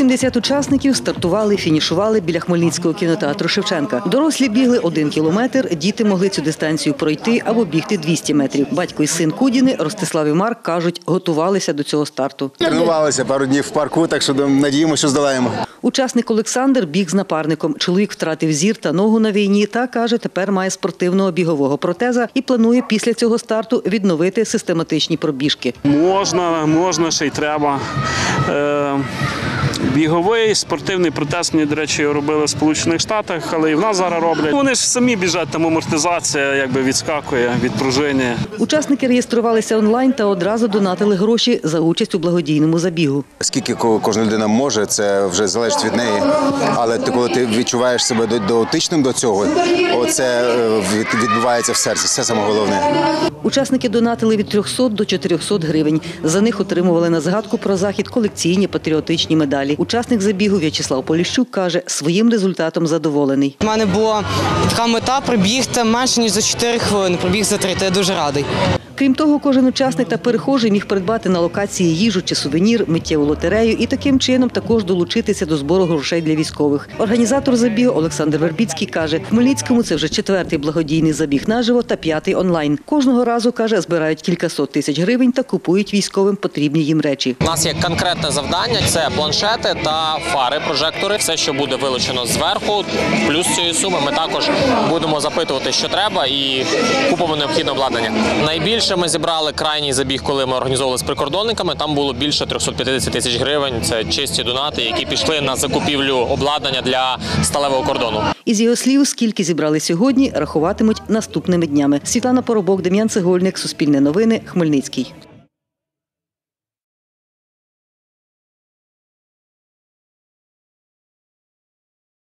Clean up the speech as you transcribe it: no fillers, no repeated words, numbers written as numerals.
170 учасників стартували і фінішували біля Хмельницького кінотеатру Шевченка. Дорослі бігли 1 кілометр, діти могли цю дистанцію пройти або бігти 200 метрів. Батько і син Кудіни, Ростислав і Марк, кажуть, готувалися до цього старту. Тренувалися пару днів в парку, так що надіємося, що здолаємо. Учасник Олександр біг з напарником. Чоловік втратив зір та ногу на війні та, каже, тепер має спортивного бігового протеза і планує після цього старту відновити систематичні пробіжки. Можна, ще й треба. Біговий, спортивний протез, мені, до речі, робили в Сполучених Штатах, але і в нас зараз роблять. Вони ж самі біжать, там амортизація відскакує від пружини. Учасники реєструвалися онлайн та одразу донатили гроші за участь у благодійному забігу. Скільки кожна людина може, це вже залежить від неї. Але коли ти відчуваєш себе дотичним до цього, це відбувається в серці. Це саме головне. Учасники донатили від 300 до 400 гривень. За них отримували на згадку про захід колекційні патріотичні медалі. Учасник забігу В'ячеслав Поліщук каже, своїм результатом задоволений. У мене була така мета пробігти менше, ніж за 4 хвилини, пробіг за 3, то я дуже радий. Крім того, кожен учасник та перехожий міг придбати на локації їжу чи сувенір, миттєву лотерею і таким чином також долучитися до збору грошей для військових. Організатор забігу Олександр Вербіцький каже, в Хмельницькому це вже 4-й благодійний забіг наживо та 5-й онлайн. Кожного разу, каже, збирають кількасот тисяч гривень та купують військовим потрібні їм речі. У нас є конкретне завдання – це планшети та фари, прожектори. Все, що буде вилучено зверху, плюс цієї суми ми також будемо запитувати, що треба, і купимо необхідне обладнання. Найбільше ми зібрали крайній забіг, коли ми організовували з прикордонниками. Там було більше 350 тисяч гривень. Це чисті донати, які пішли на закупівлю обладнання для сталевого кордону. Із його слів, скільки зібрали сьогодні, рахуватимуть наступними днями. Світлана Поробок, Дем'ян Цегольник, Суспільне новини, Хмельницький.